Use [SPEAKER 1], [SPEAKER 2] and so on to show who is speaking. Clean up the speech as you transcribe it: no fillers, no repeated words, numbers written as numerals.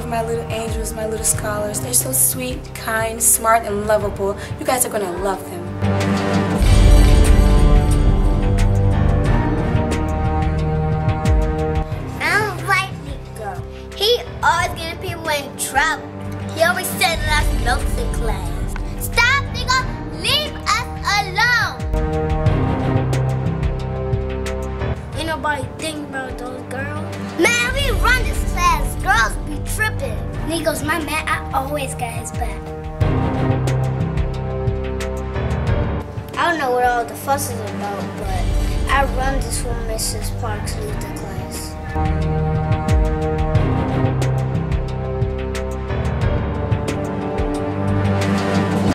[SPEAKER 1] love my little angels, my little scholars. They're so sweet, kind, smart, and lovable. You guys are going to love them.
[SPEAKER 2] I don't like Nico. He always getting people in trouble. He always sending us notes in class. Stop, Nico! Leave us alone! Ain't nobody thinking about those girls. Man, we run this class. Girls be tripping. Nico's my man. I always got his back. I don't know what all the fuss is about, but I run this when Mrs. Parks leaves the class.